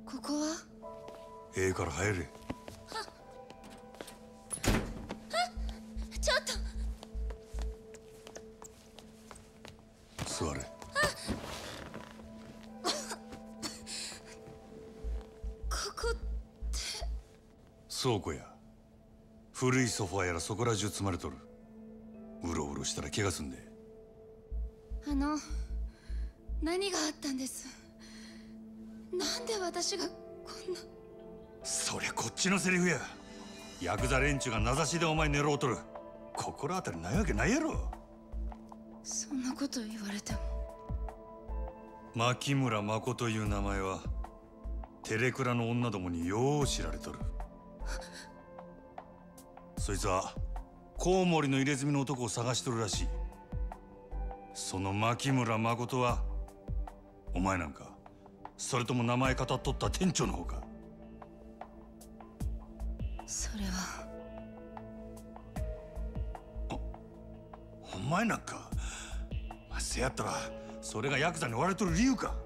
ここは？ ええから入れ。 ちょっと座れ。 ここって倉庫や。古いソファーやらそこら中積まれとる。うろうろしたら怪我すんで。 何があったんです？なんで私がこんな。 そりゃこっちのセリフや。ヤクザ連中が名指しでお前狙おうとる。心当たりないわけないやろ。 そんなこと言われても。 牧村誠という名前はテレクラの女どもによう知られとる。そいつはコウモリの入れ墨の男を探しとるらしい。その牧村誠はお前なんか、それとも名前語っとった店長の方か？ それは。 お前なんか、せやったらそれがヤクザに追われとる理由か？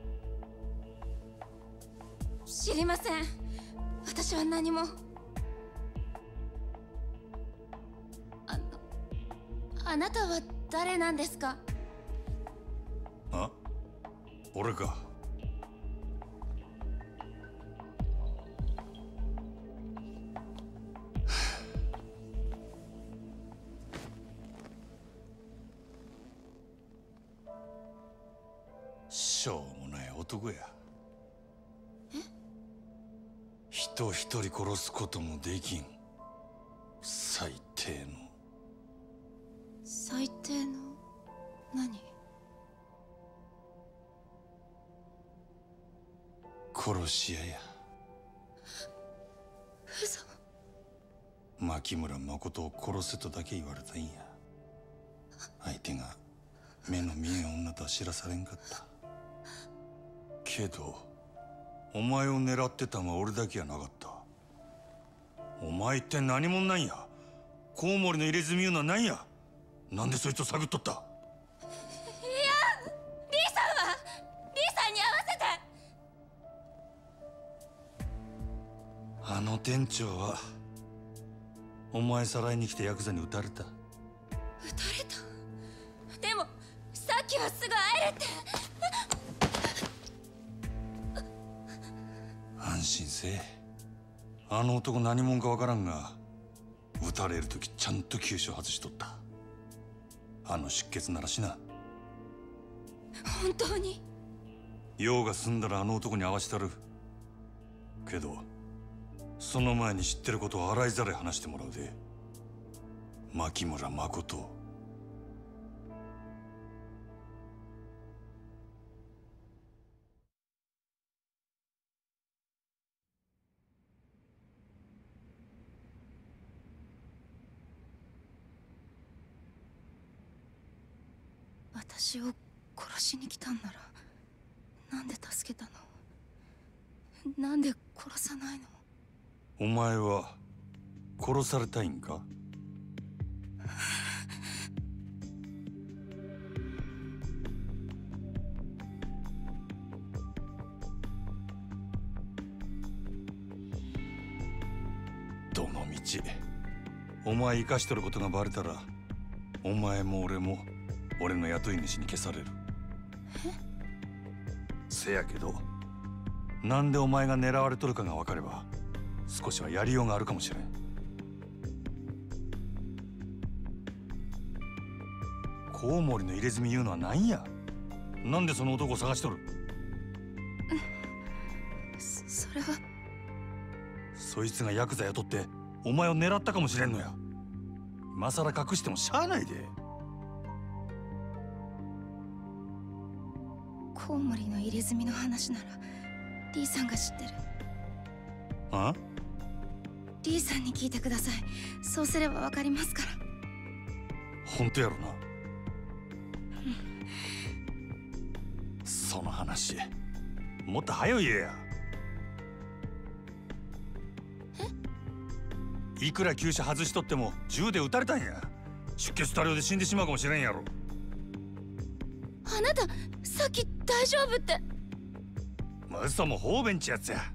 知りません。私は何も。あなたは誰なんですか？ あ？俺か。しょうもない男や。 え？ 人一人殺すこともできん最低の。 最低の何？ 殺し屋や。 嘘。 牧村誠を殺せとだけ言われたんや。相手が目の見えん女とは知らされんかった。けどお前を狙ってたのは俺だけやなかった。お前って何者なんや？コウモリの入れ墨いうのは何や？なんでそいつを探っとった？いや、 リーさんに会わせて。 あの店長はお前さらいに来てヤクザに撃たれた。 撃たれた？でもさっきはすぐ会えるって。 安心せえ。あの男何者かわからんが、撃たれる時ちゃんと急所外しとった。あの出血ならしな。 本当に？ 用が済んだらあの男に会わしたる。けどその前に知ってることを洗いざらい話してもらうで。牧村誠。 私を殺しに来たんならなんで助けたの？なんで殺さないの？ お前は殺されたいんか？どのみちお前生かしとることがバレたら、お前も俺も俺の雇い主に消される。せやけど、なんでお前が狙われとるかが分かれば少しはやりようがあるかもしれん。コウモリの入れ墨言うのは何や？なんでその男を探しとる？ それは。 そいつがヤクザ雇ってお前を狙ったかもしれんのや。今さら隠してもしゃあないで。 コウモリの入れ墨の話ならリーさんが知ってる。 あ？ リーさんに聞いてください。そうすればわかりますから。 本当やろな。その話もっと早い言えや。いくら急所外しとっても銃で撃たれたんや。出血多量で死んでしまうかもしれんやろ。 あなたさっき大丈夫って。 嘘も方便ちやつや。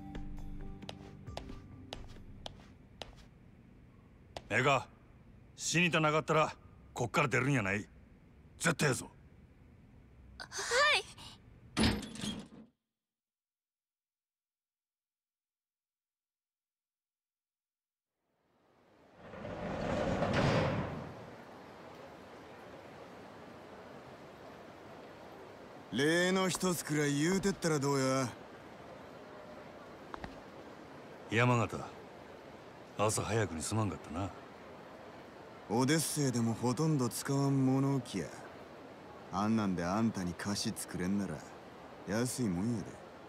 ええか、死にたなかったらこっから出るんやない。絶対やぞ。 はい。 例の一つくらい言うてったらどうや。 山形、朝早くにすまんかったな。 オデッセイでもほとんど使わん物置や。あんなんであんたに菓子作れんなら安いもんやで。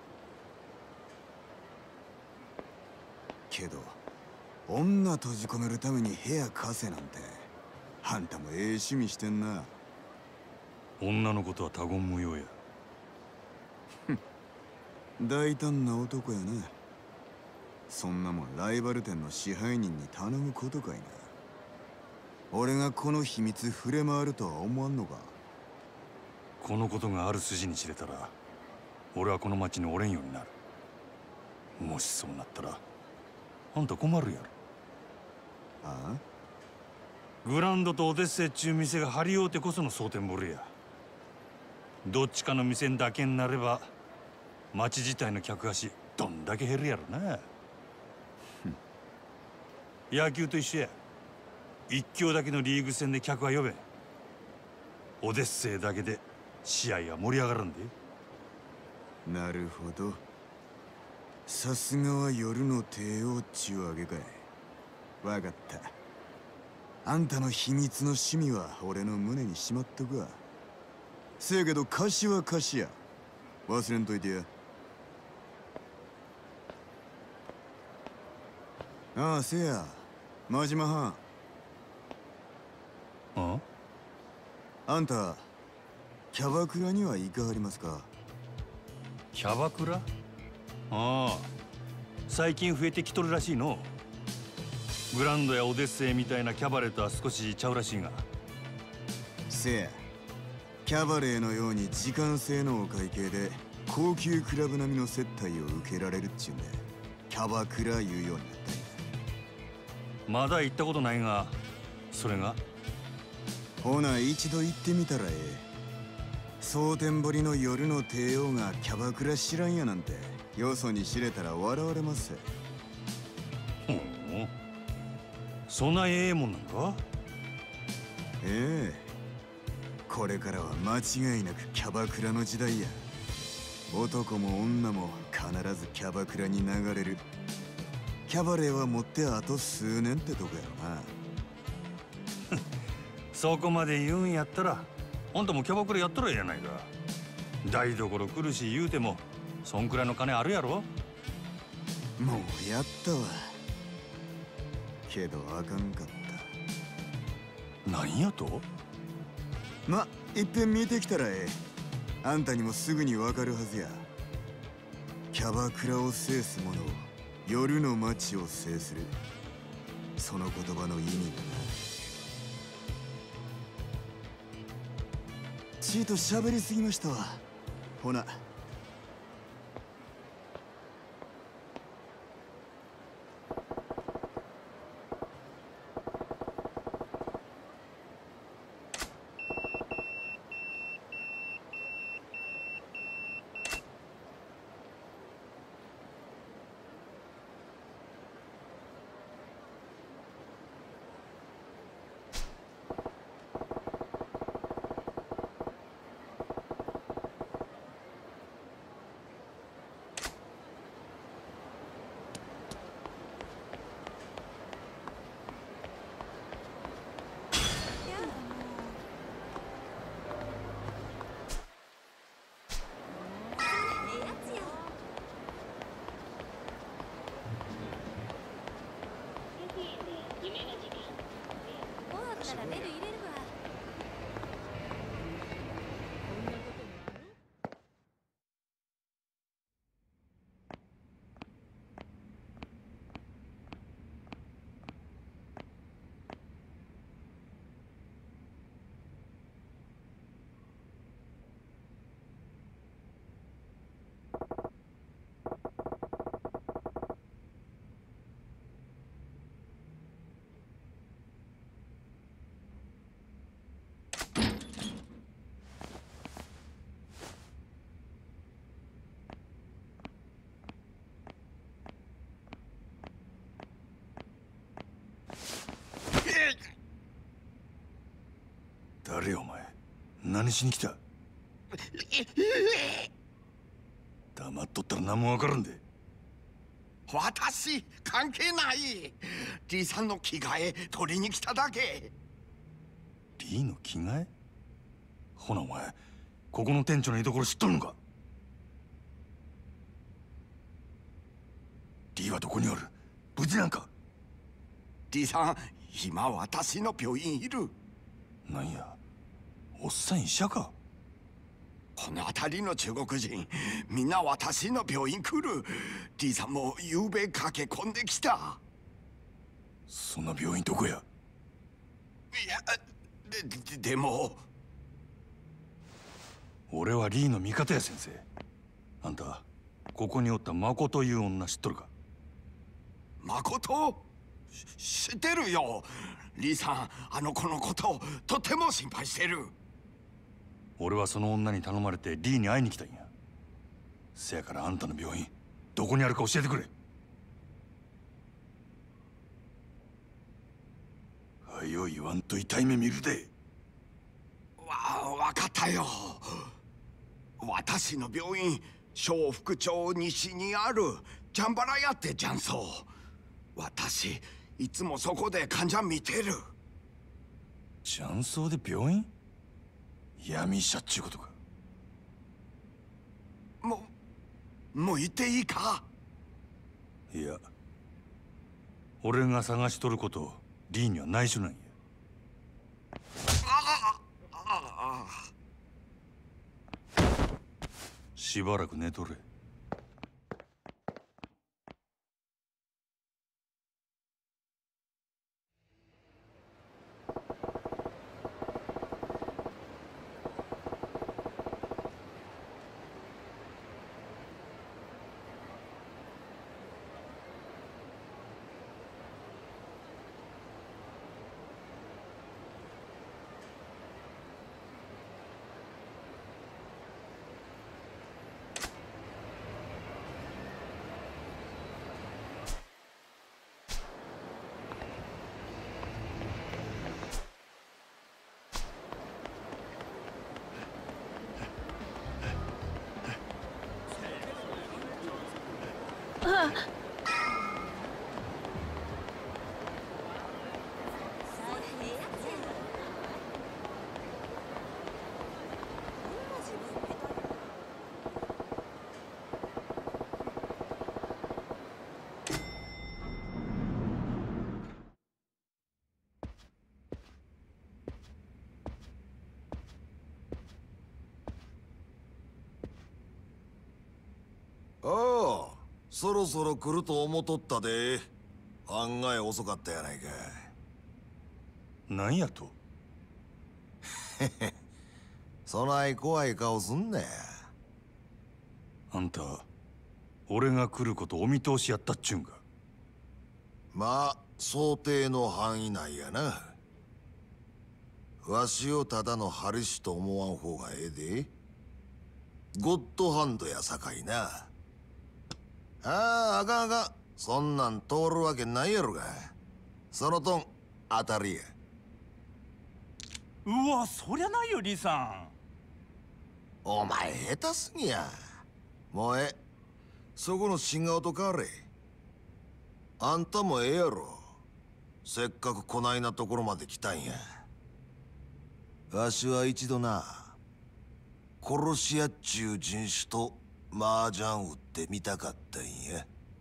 けど女閉じ込めるために部屋貸せなんて、あんたもええ趣味してんな。 女のことは他言無用や。 大胆な男やな。そんなもんライバル店の支配人に頼むことかいな。俺がこの秘密触れ回るとは思わんのか。 このことがある筋に知れたら俺はこの町におれんようになる。もしそうなったらあんた困るやろ。 ああ、 グランドとオデッセイっちゅう店が張り合うてこその蒼天堀や。どっちかの店だけになれば町自体の客足どんだけ減るやろな。野球と一緒や。一強だけのリーグ戦で客は呼べん。オデッセイだけで試合は盛り上がらんで。 なるほど。さすがは夜の帝王っちゅうわけかい。わかった。あんたの秘密の趣味は俺の胸にしまっとくわ。せやけど貸しは貸しや。忘れんといてや。ああ、せや真島藩。 ああんたキャバクラには行かはりますか。 キャバクラ。ああ、最近増えてきとるらしいの。グランドやオデッセイみたいなキャバレーとは少しちゃうらしいが。 せやキャバレーのように時間制のお会計で高級クラブ並みの接待を受けられるっちゅうんでキャバクラ言うようになったんや。 まだ行ったことないが、それが。 ほな一度行ってみたらええ。蒼天堀の夜の帝王がキャバクラ知らんやなんてよそに知れたら笑われます。 ほう、そんなええもんなんか。 ええ、これからは間違いなくキャバクラの時代や。男も女も必ずキャバクラに流れる。キャバレーは持ってあと数年ってとこやろな。 そこまで言うんやったらあんたもキャバクラやったらええやないか。台所来るし言うてもそんくらいの金あるやろ。 もうやったわ。けどあかんかった。 何やと。 ま、いっぺん見てきたらええ。あんたにもすぐにわかるはずや。キャバクラを制す者を夜の街を制する。その言葉の意味がな。ちいと喋りすぎましたわ。ほな。 誰お前、何しに来た？黙っとったら何もわからんで。 私関係ない。リーさんの着替え取りに来ただけ。 リーの着替え？ほなお前、ここの店長の居所知っとるのか？リーはどこにおる？無事なんか？ リーさん、今私の病院いる。 なんや、おっさん医者か？ この辺りの中国人、みんな私の病院来る。リーさんも夕べ駆け込んできた。 そんな病院どこや？ いや、でも俺はリーの味方や。先生、あんたここにおったマコという女知っとるか？ 誠？知ってるよ。リーさん、あの子のこととても心配してる。 俺はその女に頼まれてリーに会いに来たんや。せやからあんたの病院どこにあるか教えてくれ。はよ言わんと痛い目見るで。 わかったよ。私の病院、小福町西にあるジャンバラ屋ってジャンソー。私いつもそこで患者見てる。 雀荘で病院？闇医者っちゅうことか？ もう言っていいか？ いや、俺が探しとることリーには内緒なんや。しばらく寝とれ。 ああ、そろそろ来ると思とったで。案外遅かったやないか。 なんやと？ そない怖い顔すんなや。 あんた、俺が来ることお見通しやったっちゅうんか？ まあ、想定の範囲内やな。わしをただのハリシと思わん方がええで。ゴッドハンドやさかいな。あかんあかん。そんなん通るわけないやろが。そのトン、当たりや。 うわ、そりゃないよ、リーさん。 お前下手すぎや。もうそこの新顔と変われ。あんたもええやろ。せっかくこないなところまで来たんや。わしは一度な、殺し屋っちゅう人種と麻雀打ってみたかったんや。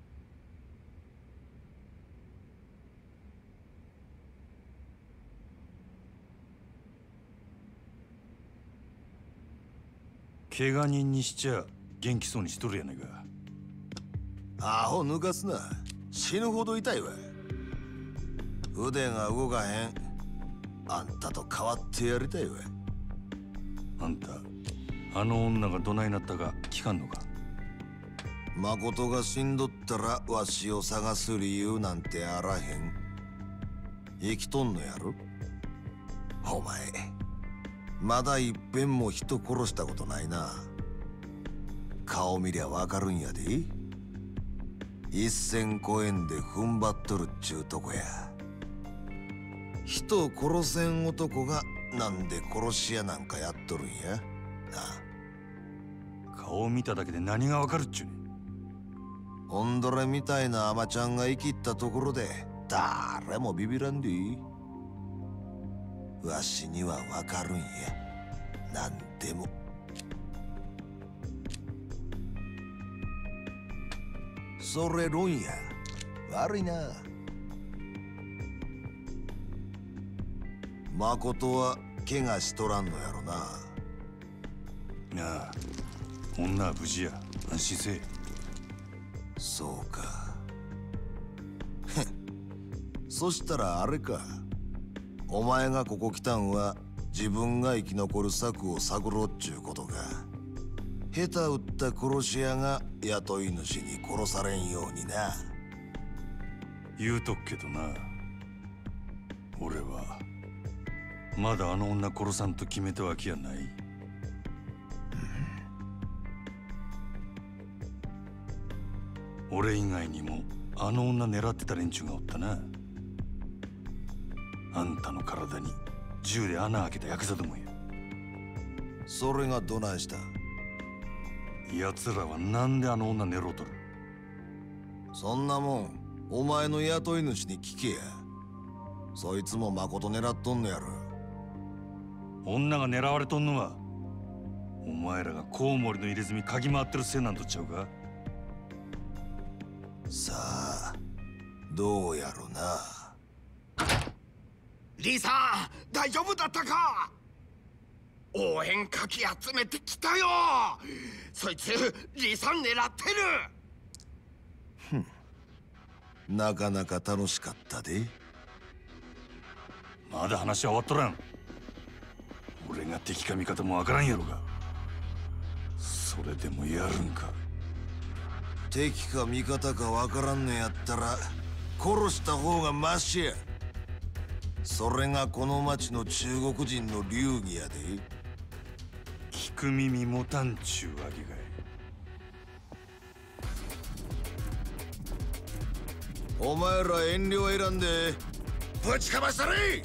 怪我人にしちゃ元気そうにしとるやないか。 アホ抜かすな。死ぬほど痛いわ。腕が動かへん。あんたと変わってやりたいわ。 あんた、あの女がどないなったか聞かんのか？ 誠が死んどったらわしを探す理由なんてあらへん。生きとんのやろ？お前まだいっぺんも人殺したことないな。顔見りゃわかるんやで。一線越えんで踏ん張っとるっちゅうとこや。人を殺せん男がなんで殺し屋なんかやっとるんやな。 顔を見ただけで何がわかるっちゅうねん。 オンドレみたいなアマちゃんが生きったところで誰もビビらんでいい。わしにはわかるんや、なんでも。それ論や。悪いな。誠は怪我しとらんのやろな。 ああ、女は無事や。安心せえ。 そうか。そしたらあれか。お前がここ来たんは自分が生き残る策を探ろうっちゅうことか。下手打った殺し屋が雇い主に殺されんようにな。 言うとくけどな、俺はまだあの女殺さんと決めたわけやない。俺以外にもあの女狙ってた連中がおったな。あんたの体に銃で穴開けたヤクザどもや。 それがどないした？ 奴らはなんであの女狙うとる？ そんなもんお前の雇い主に聞けや。そいつも誠狙っとんのやろ。 女が狙われとんのはお前らがコウモリの入れ墨嗅ぎ回ってるせいなんとちゃうか？ さあどうやろな。 リーさん、大丈夫だったか？応援かき集めてきたよ。そいつリーさん狙ってる。 なかなか楽しかったで。 まだ話は終わっとらん。俺が敵か味方もわからんやろが。それでもやるんか？ 敵か味方かわからんのやったら殺した方がマシや。それがこの町の中国人の流儀やで。 聞く耳持たんちゅうわけかい。 お前ら遠慮選んでぶちかましたれ。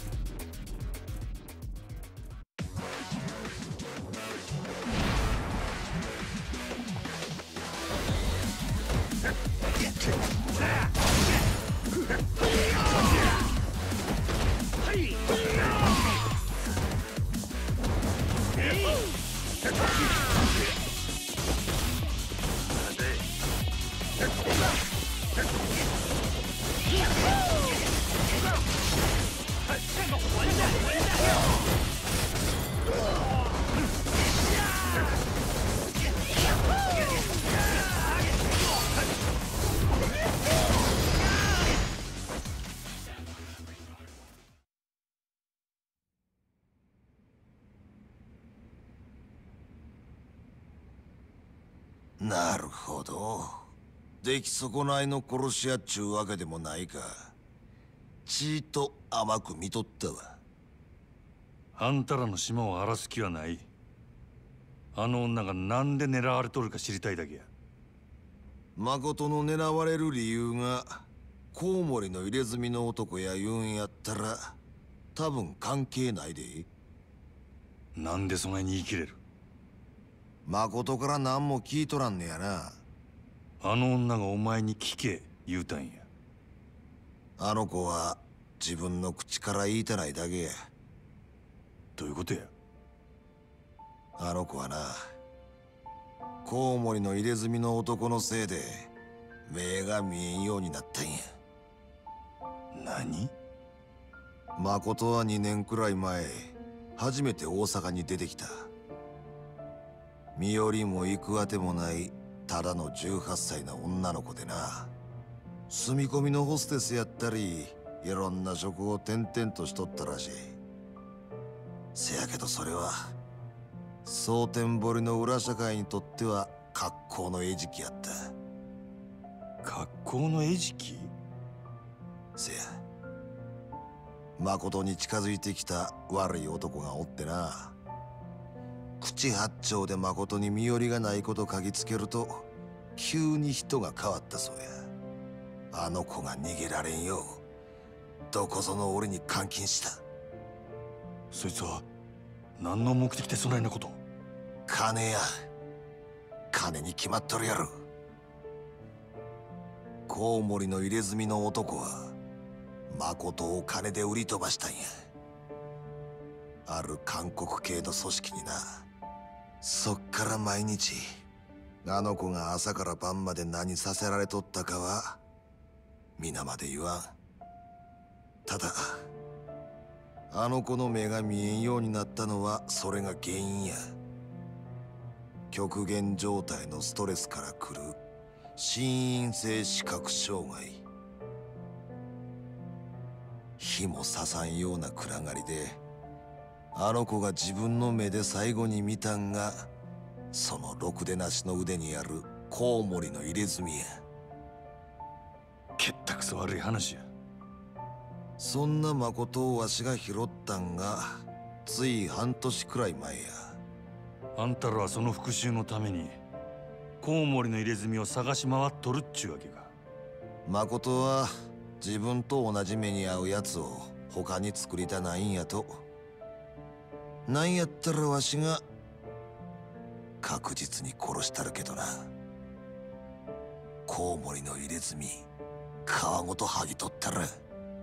なるほど。出来損ないの殺し屋っちゅうわけでもないか。ちいと甘く見とったわ。 あんたらの島を荒らす気はない。あの女がなんで狙われとるか知りたいだけや。 誠の狙われる理由がコウモリの入れ墨の男や言うんやったら多分関係ないで。 なんでそがいに言い切れる？ 誠から何も聞いとらんねやな。 あの女がお前に聞け言うたんや。 あの子は自分の口から言いたないだけや。 どういうことや？ あの子はな、コウモリの入れ墨の男のせいで目が見えんようになったんや。 何？ 誠は2年くらい前初めて大阪に出てきた。身寄りも行くあてもないただの18歳の女の子でな。住み込みのホステスやったりいろんな職を転々としとったらしい。せやけどそれは蒼天堀の裏社会にとっては格好の餌食やった。 格好の餌食？ せや、誠に近づいてきた悪い男がおってな。口八丁で誠に身寄りがないこと嗅ぎつけると急に人が変わったそうや。あの子が逃げられんようどこぞの俺に監禁した。 そいつは何の目的でそないなこと。 金や。金に決まっとるやろ。コウモリの入れ墨の男は誠を金で売り飛ばしたんや。ある韓国系の組織にな。そっから毎日あの子が朝から晩まで何させられとったかは皆まで言わん。ただあの子の目が見えんようになったのはそれが原因や。極限状態のストレスから来る心因性視覚障害。火も刺さんような暗がりであの子が自分の目で最後に見たんがそのろくでなしの腕にあるコウモリの入れ墨や。 けったくそ悪い話や。 そんな誠をわしが拾ったんがつい半年くらい前や。 あんたらはその復讐のためにコウモリの入れ墨を探し回っとるっちゅうわけか。 誠は自分と同じ目に遭うやつを他に作りたないんやと。なんやったらわしが確実に殺したるけどな。コウモリの入れ墨皮ごと剥ぎ取ったら。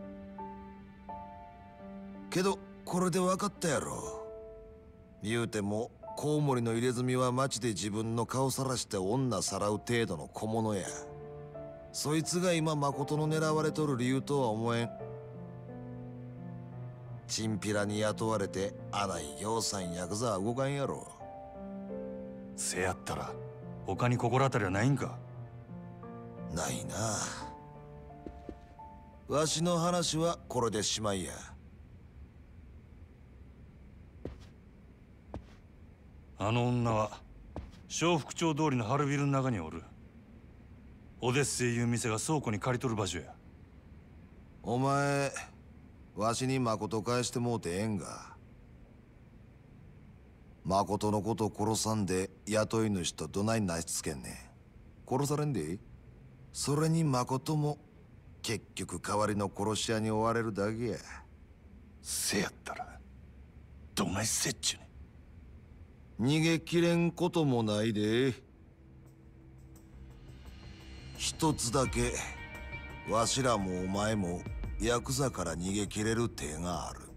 けどこれで分かったやろ。言うてもコウモリの入れ墨は町で自分の顔さらして女さらう程度の小物や。そいつが今誠の狙われとる理由とは思えん。チンピラに雇われてあないぎょうさんヤクザは動かんやろ。 せやったら他に心当たりはないんか。 ないな。わしの話はこれでしまいや。 あの女は小福町通りの春ビルの中におる。オデッセイいう店が倉庫に借りとる場所や。 お前わしに誠返してもうてええんが。誠のこと殺さんで雇い主とどないなしつけんねん。殺されんで。それに誠も結局代わりの殺し屋に追われるだけや。 せやったらどないせっちゅうねん。 逃げきれんこともないで。一つだけわしらもお前もヤクザから逃げきれる手がある。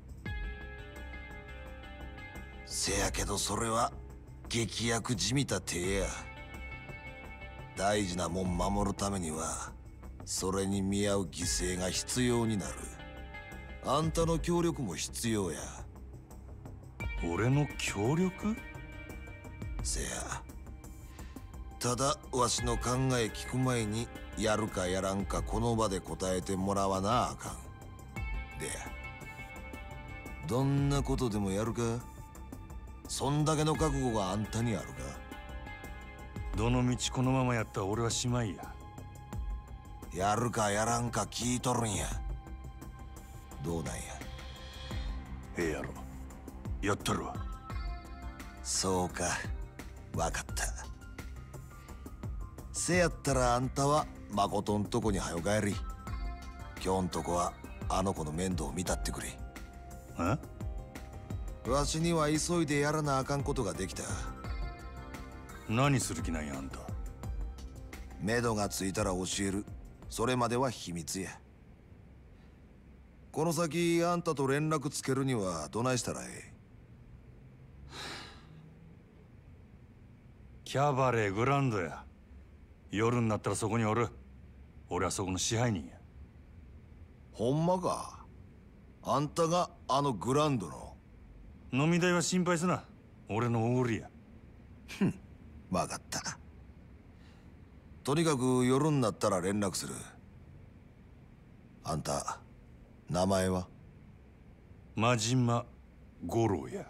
せやけどそれは劇薬じみた手や。大事なもん守るためにはそれに見合う犠牲が必要になる。あんたの協力も必要や。 俺の協力？ せや。ただわしの考え聞く前にやるかやらんかこの場で答えてもらわなあかん。でどんなことでもやるか。そんだけの覚悟があんたにあるか。 どの道このままやったら俺はしまいや。 やるかやらんか聞いとるんや。どうなんや。 ええやろ。やったるわ。 そうか、わかった。せやったらあんたは誠んとこにはよ帰り。今日んとこはあの子の面倒を見たってくれ。 え？ わしには急いでやらなあかんことができた。 何する気なんやあんた。 目処がついたら教える。それまでは秘密や。この先あんたと連絡つけるにはどないしたらええ？ キャバレーグランドや。夜になったらそこにおる。俺はそこの支配人や。 ほんまか？あんたがあのグランドの？ 飲み代は心配すな。俺のおごりや。 ふん、わかった。とにかく夜になったら連絡する。あんた名前は？ 真島五郎や。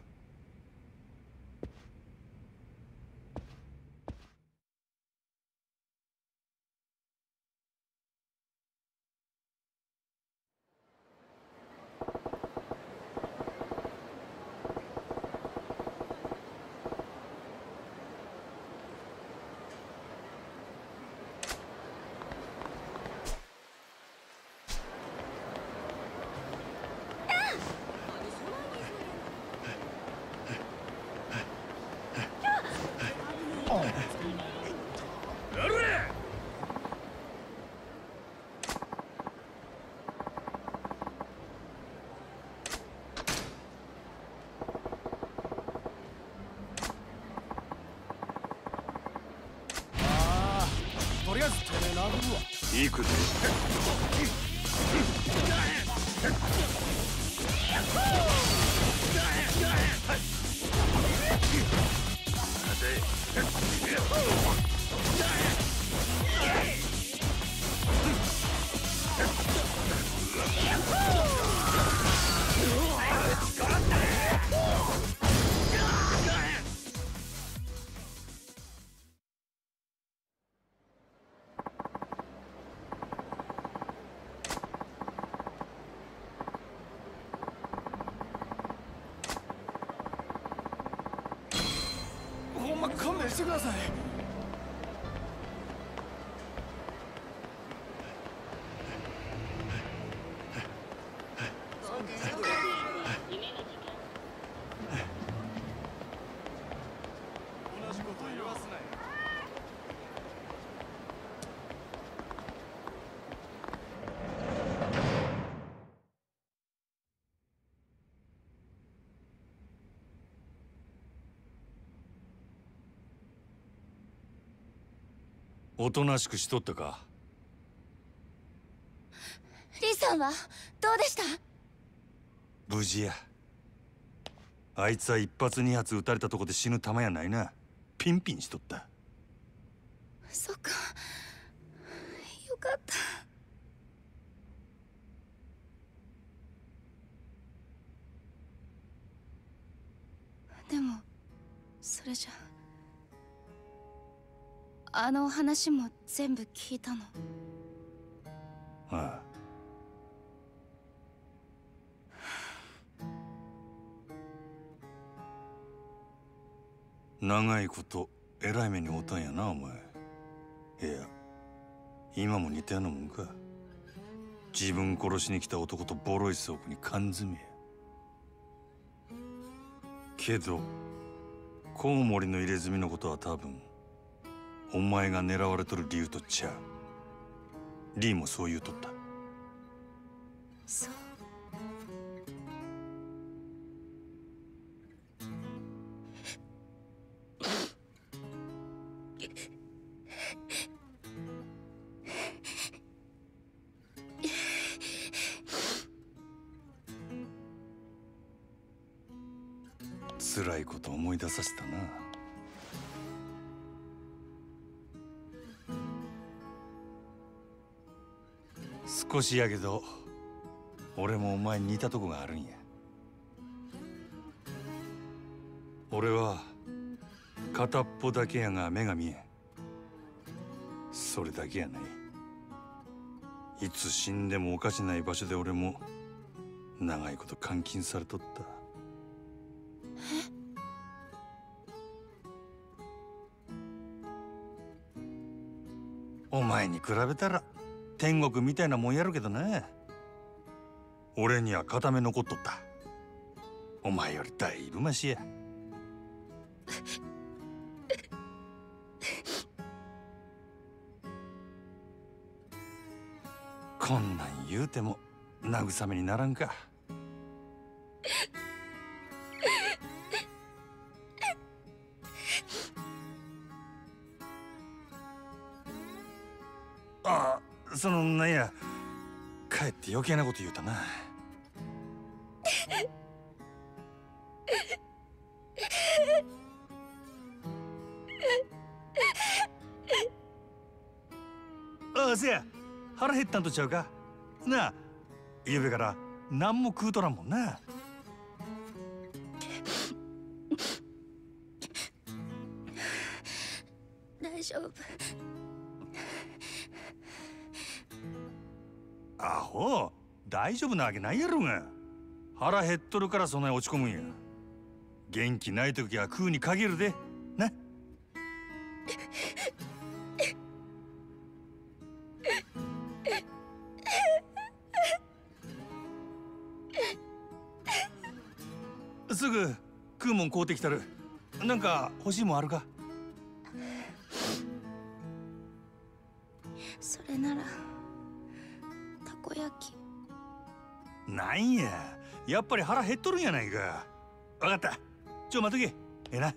くぜ。 ほんま勘弁してください。同じこと言わすなよ。 おとなしくしとったか。 リさんはどうでした？ 無事や。あいつは一発二発撃たれたとこで死ぬ玉やないな。ピンピンしとった。 そっか、よかった。でもそれじゃあの話も全部聞いたの？ ああ。長いこと偉い目に遭ったんやなお前。いや今も似たようなもんか。自分殺しに来た男とボロい倉庫に缶詰や。けどコウモリの入れ墨のことは多分お前が狙われとる理由とちゃう。リーもそう言うとった。 そう。 辛いこと思い出させたな。少しやけど俺もお前に似たとこがあるんや。俺は片っぽだけやが目が見えん。それだけやない。いつ死んでもおかしない場所で俺も長いこと監禁されとった。お前に比べたら天国みたいなもんやるけどな。俺には片目残っとった。お前よりだいぶマシや。こんなん言うても慰めにならんか。ああ、なんや、かえって余計なこと言うたな。ああ、せや、腹減ったんとちゃうか。なあ、ゆうべから何も食うとらんもんな。 大丈夫。 アホ、大丈夫なわけないやろが。腹減っとるからそんなに落ち込むんや。元気ない時は食うに限るでな。すぐ食うもん買うてきたる。なんか欲しいもんあるか？ それならたこ焼き。 なんや、やっぱり腹減っとるんやないか。分かった、待っとけ。ええな。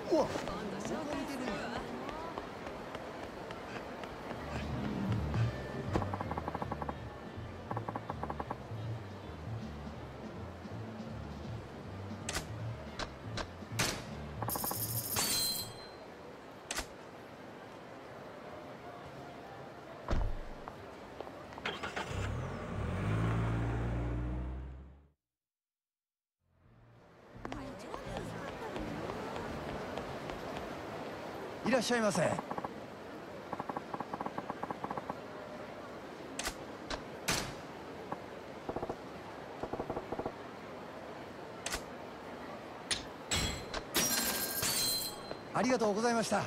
いらっしゃいませ。ありがとうございました。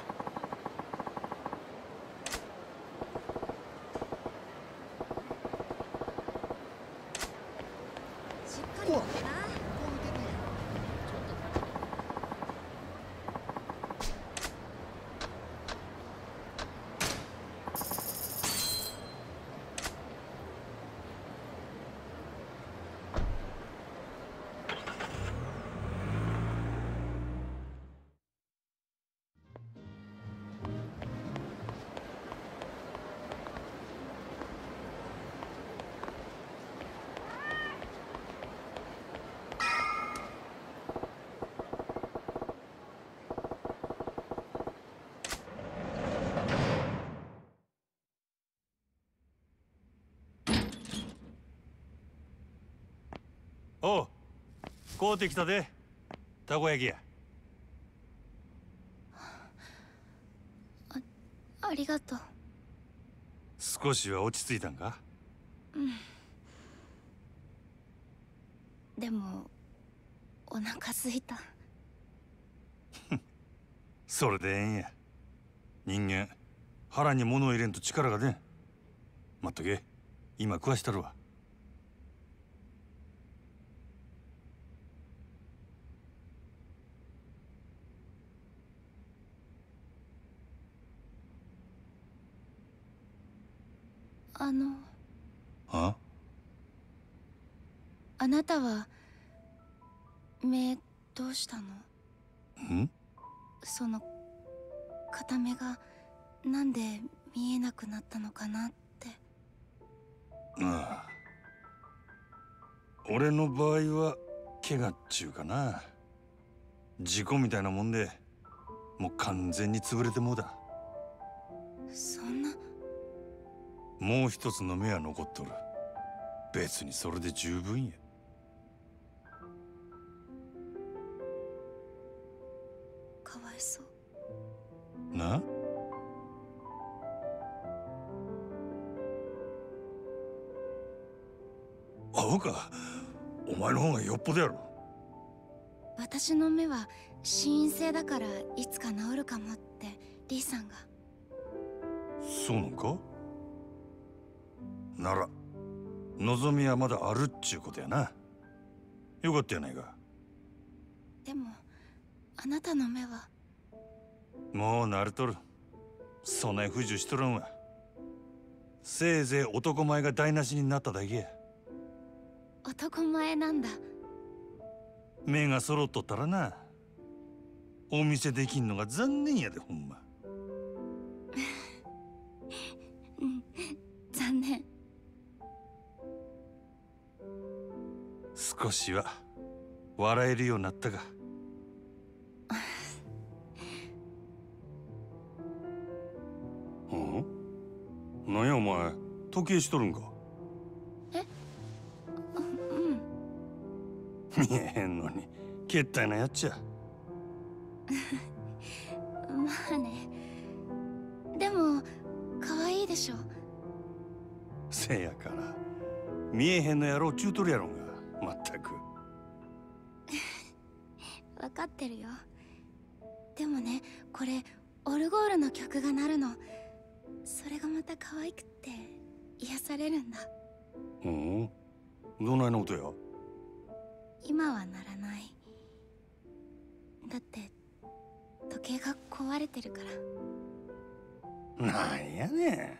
おう、買うてきたで。たこ焼きや。 ありがとう。 少しは落ち着いたんか？ でもお腹すいた。 それでええんや。人間腹に物を入れんと力が出ん。待っとけ、今食わしたるわ。あ？ あなたは目どうしたの？ ん？ その片目がなんで見えなくなったのかなって。 ああ、俺の場合は怪我っちゅうかな。事故みたいなもんでもう完全に潰れてもうだ。 そんな。 もう一つの目は残っとる。別にそれで十分や。 かわいそう。 な？アホか。お前の方がよっぽどやろ。 私の目は心因性だからいつか治るかもってリーさんが。 そうなんか？なら望みはまだあるっちゅうことやな。よかったやないか。 でもあなたの目は。 もう慣れとる。そない不自由しとらんわ。せいぜい男前が台無しになっただけや。 男前なんだ。 目が揃っとったらな、お見せできんのが残念やで。ほんま。 うん、残念。 少しは笑えるようになったか。うん？なんやお前、時計しとるんか？ え？ 見えへんのにけったいなやっちゃ。 まあね。でも可愛いでしょ。 せやから見えへんのやろうちゅうとるやろが。まったく。 分かってるよ。でもね、これオルゴールの曲が鳴るの。それがまた可愛くって癒されるんだ。 うん？どないな音や？ 今はならない。だって時計が壊れてるから。 なんやね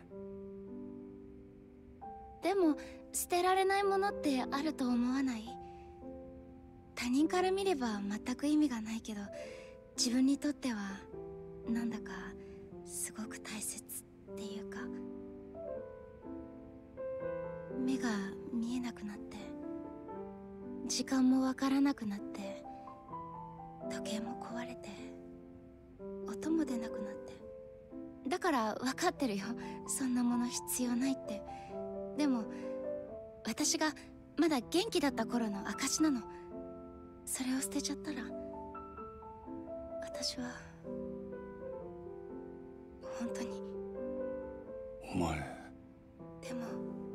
ん。 でも捨てられないものってあると思わない？他人から見れば全く意味がないけど、 自分にとってはなんだかすごく大切っていうか、目が見えなくなって時間もわからなくなって、時計も壊れて音も出なくなって。だから分かってるよ、そんなもの必要ないって。でも私がまだ元気だった頃の証なの。それを捨てちゃったら私は本当に。 お前。 でも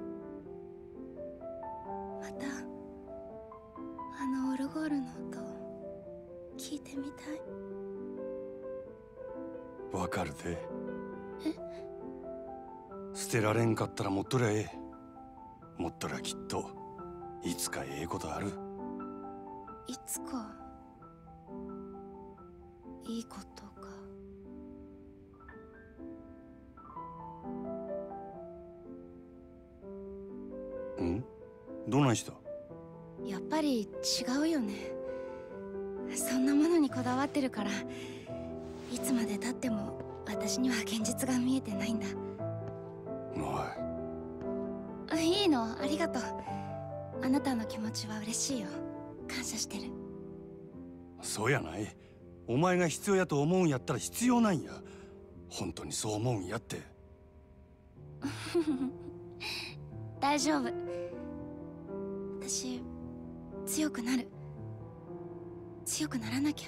またあのオルゴールの音聞いてみたい。 わかるで。捨てられんかったら持っとりゃええ。持ったらきっといつかええことある。 いつかいいことか。 ん？どないした？ やっぱり違うよね。そんなものにこだわってるから、いつまで経っても私には現実が見えてないんだ。 おい。 いいの、ありがとう。あなたの気持ちは嬉しいよ。感謝してる。 そうやない。お前が必要やと思うんやったら必要なんや。本当にそう思うんやって。 大丈夫。私強くなる。強くならなきゃ。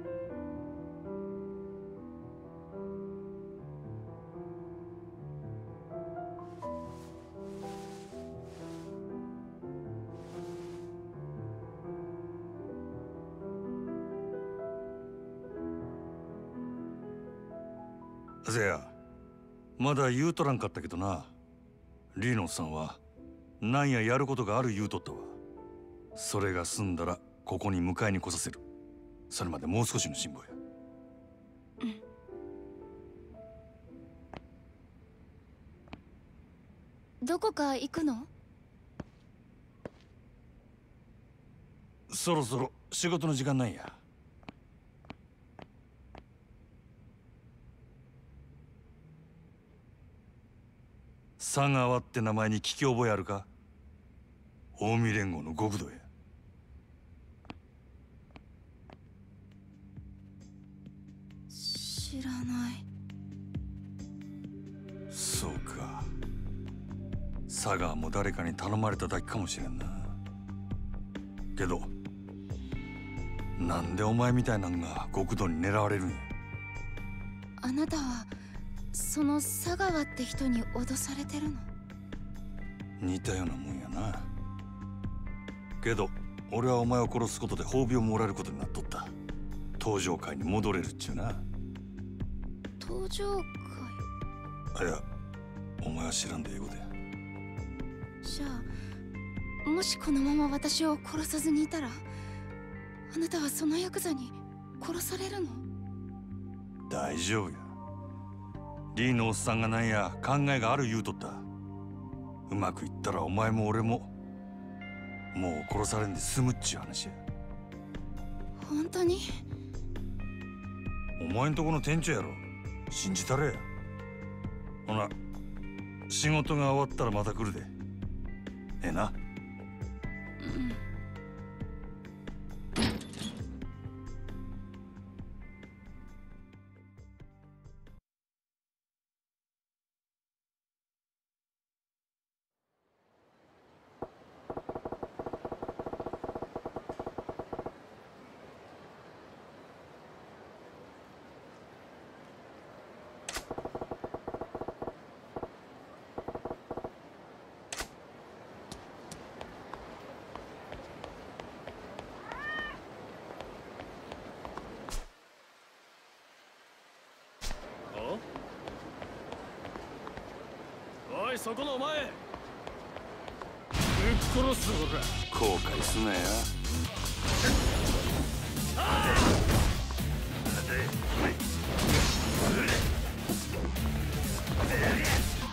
せや、まだ言うとらんかったけどな。リーノさんはなんややることがある言うとったわ。それが済んだらここに迎えに来させる。それまでもう少しの辛抱や。 どこか行くの？ そろそろ仕事の時間なんや。佐川って名前に聞き覚えあるか？近江連合の極道や。 知らない。 そうか。佐川も誰かに頼まれただけかもしれんな。けどなんでお前みたいなんが極道に狙われるんや？ あなたはその佐川って人に脅されてるの？ 似たようなもんやな。けど俺はお前を殺すことで褒美をもらえることになっとった。登場会に戻れるっちゅうな。 登場会？ いや、お前は知らんで英語で。 じゃあもしこのまま私を殺さずにいたら、あなたはそのヤクザに殺されるの？ 大丈夫や。リーのおっさんがなんや考えがある言うとった。うまくいったらお前も俺ももう殺されんで済むっちゅう話や。 本当に？ お前んとこの店長やろ。信じたれや。ほな、仕事が終わったらまた来るで。ええな。 うん。 おい、そこのお前、ぶっ殺すぞ。 後悔すなや。 待て。